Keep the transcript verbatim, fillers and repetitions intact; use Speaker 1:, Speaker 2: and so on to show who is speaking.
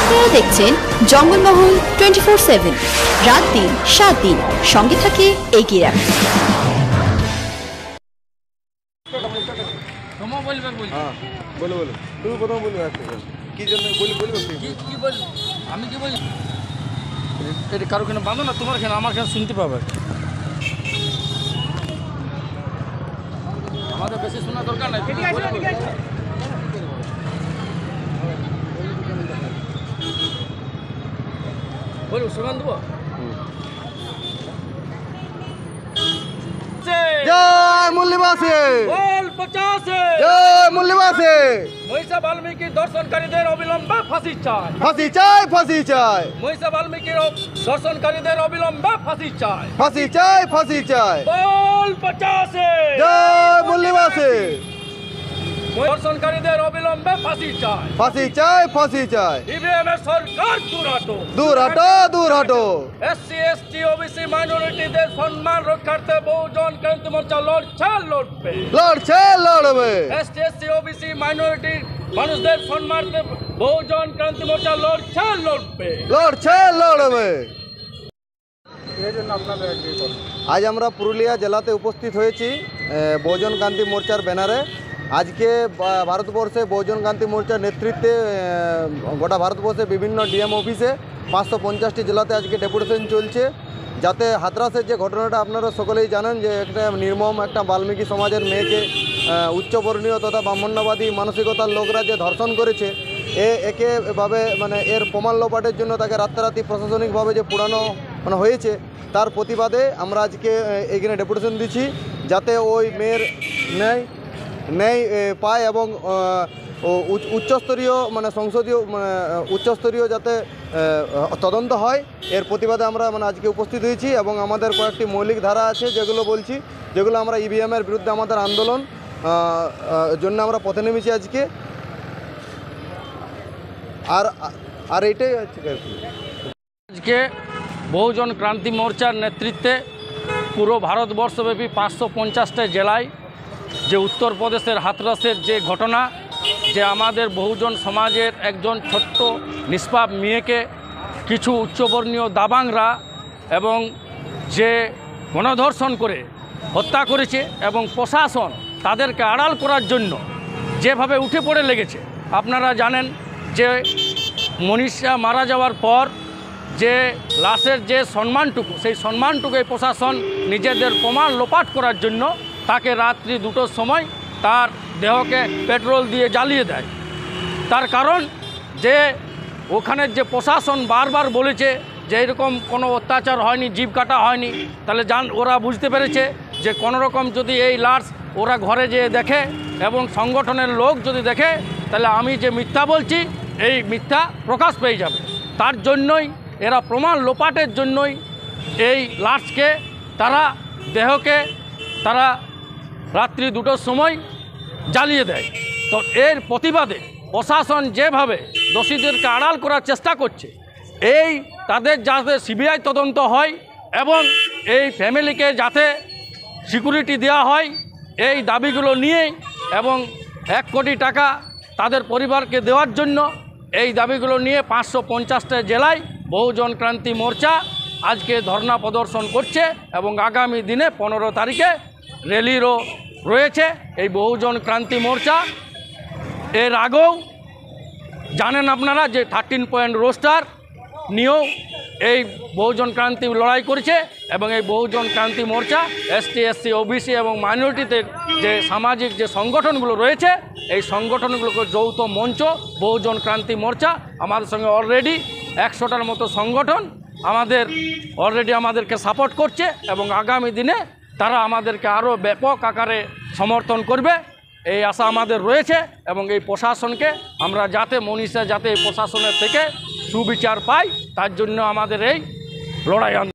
Speaker 1: আপনারা দেখছেন Jangalmahal twenty four seven, রাত দিন সাত দিন সঙ্গে থাকে এগিয়ে রাখে।
Speaker 2: আমি কি বলি এটা কারো কেন বাঁধো না, তোমার কেন আমার কেন শুনতে পাবে, আমাদের বেশি শোনা দরকার নাই। বলবো শোনান দেবো।
Speaker 3: জয় মূল্যবাসী,
Speaker 2: বল পচাশে,
Speaker 3: জয় মূল্যবাসী।
Speaker 2: মহিষা বাল্মীকি দর্শনকারীদের অবিলম্বে ফাঁসি চাই,
Speaker 3: ফাঁসি চাই, ফাঁসি চাই,
Speaker 2: মহিষা বাল্মীকির দর্শনকারীদের অবিলম্বে ফাঁসি চাই,
Speaker 3: ফাঁসি চাই, ফাঁসি চাই।
Speaker 2: বল পচাশে,
Speaker 3: জয় মূল্যবাসী,
Speaker 2: দর্শনকারীদের অবিলম্বে ফাঁসি চাই,
Speaker 3: ফাঁসি চাই, ফাঁসি চাই।
Speaker 2: ইভিএম এর সরকার দূর হাটো,
Speaker 3: দূর হাটো, দূর হাটো।
Speaker 2: এসসি এসটি ওবিসি মাইনরিটিদের সম্মান রক্ষার্থে বহুজন ক্রান্তি মোর্চা লড়ছে লড়বে,
Speaker 3: লড়ছে লড়বে।
Speaker 2: এসটি এসসি ওবিসি মাইনরিটির মানুষদের সম্মানার্থে বহুজন ক্রান্তি মোর্চা লড়ছে লড়বে,
Speaker 3: লড়ছে লড়বে। আজ আমরা পুরুলিয়া জেলাতে উপস্থিত হয়েছি বহুজন ক্রান্তি মোর্চার ব্যানারে। আজকে ভারতবর্ষে বহুজন ক্রান্তি মোর্চার নেতৃত্বে গোটা ভারতবর্ষে বিভিন্ন ডিএম অফিসে পাঁচশো পঞ্চাশটি জেলাতে আজকে ডেপুটেশন চলছে, যাতে হাতরাসের যে ঘটনাটা আপনারা সকলেই জানেন যে একটা নির্মম একটা বাল্মীকি সমাজের মেয়েকে উচ্চবর্ণীয় তথা ব্রাহ্মণ্যবাদী মানসিকতার লোকরা যে ধর্ষণ করেছে, এ একেভাবে মানে এর প্রমাণ লোপাটের জন্য তাকে রাতারাতি প্রশাসনিকভাবে যে পোড়ানো মানে হয়েছে, তার প্রতিবাদে আমরা আজকে এখানে ডেপুটেশন দিচ্ছি, যাতে ওই মেয়ের ন্যায় ন্যায় পায় এবং উচ্চস্তরীয় মানে সংসদীয় মানে উচ্চস্তরীয় যাতে তদন্ত হয়, এর প্রতিবাদে আমরা মানে আজকে উপস্থিত হয়েছি। এবং আমাদের কয়েকটি মৌলিক ধারা আছে যেগুলো বলছি, যেগুলো আমরা ইভিএমের বিরুদ্ধে আমাদের আন্দোলন জন্য আমরা পথে নেমেছি আজকে। আর আর এইটাই হচ্ছে
Speaker 2: আজকে বহুজন ক্রান্তি মোর্চার নেতৃত্বে পুরো ভারতবর্ষব্যাপী পাঁচশো পঞ্চাশটা জেলায় যে উত্তরপ্রদেশের হাতরাসের যে ঘটনা, যে আমাদের বহুজন সমাজের একজন ছোট্ট নিষ্পাপ মেয়েকে কিছু উচ্চবর্ণীয় দাবাংরা এবং যে গণধর্ষণ করে হত্যা করেছে এবং প্রশাসন তাদেরকে আড়াল করার জন্য যেভাবে উঠে পড়ে লেগেছে। আপনারা জানেন যে মনীষা মারা যাওয়ার পর যে লাশের যে সম্মানটুকু, সেই সম্মানটুকু এই প্রশাসন নিজেদের প্রমাণ লোপাট করার জন্য তাকে রাত্রি দুটোর সময় তার দেহকে পেট্রোল দিয়ে জ্বালিয়ে দেয়। তার কারণ যে ওখানের যে প্রশাসন বারবার বলেছে যে এরকম কোনো অত্যাচার হয়নি, জীব কাটা হয়নি, তাহলে জান ওরা বুঝতে পেরেছে যে কোনো রকম যদি এই লাশ ওরা ঘরে যেয়ে দেখে এবং সংগঠনের লোক যদি দেখে, তাহলে আমি যে মিথ্যা বলছি এই মিথ্যা প্রকাশ পেয়ে যাবে। তার জন্যই এরা প্রমাণ লোপাটের জন্যই এই লাশকে তারা দেহকে তারা রাত্রি দুটোর সময় জ্বালিয়ে দেয়। তো এর প্রতিবাদে প্রশাসন যেভাবে দোষীদেরকে আড়াল করার চেষ্টা করছে, এই তাদের যাতে সিবিআই তদন্ত হয় এবং এই ফ্যামিলিকে যাতে সিকিউরিটি দেওয়া হয়, এই দাবিগুলো নিয়েই এবং এক কোটি টাকা তাদের পরিবারকে দেওয়ার জন্য এই দাবিগুলো নিয়ে পাঁচশো পঞ্চাশটা জেলায় বহুজন ক্রান্তি মোর্চা আজকে ধর্ণা প্রদর্শন করছে এবং আগামী দিনে পনেরো তারিখে র্যালিরও রয়েছে এই বহুজন ক্রান্তি মোর্চা। এর আগেও জানেন আপনারা যে থার্টিন পয়েন্ট রোস্টার নিয়েও এই বহুজন ক্রান্তি লড়াই করেছে এবং এই Bahujan Kranti Morcha ST SC OBC এবং মাইনরিটিতে যে সামাজিক যে সংগঠনগুলো রয়েছে, এই সংগঠনগুলোকে যৌথ মঞ্চ বহুজন ক্রান্তি মোর্চা আমাদের সঙ্গে অলরেডি একশোটার মতো সংগঠন আমাদের অলরেডি আমাদেরকে সাপোর্ট করছে এবং আগামী দিনে তারা আমাদেরকে আরও ব্যাপক আকারে সমর্থন করবে, এই আশা আমাদের রয়েছে। এবং এই প্রশাসনকে আমরা যাতে মনীষা যাতে এই প্রশাসনের থেকে সুবিচার পাই, তার জন্য আমাদের এই লড়াই।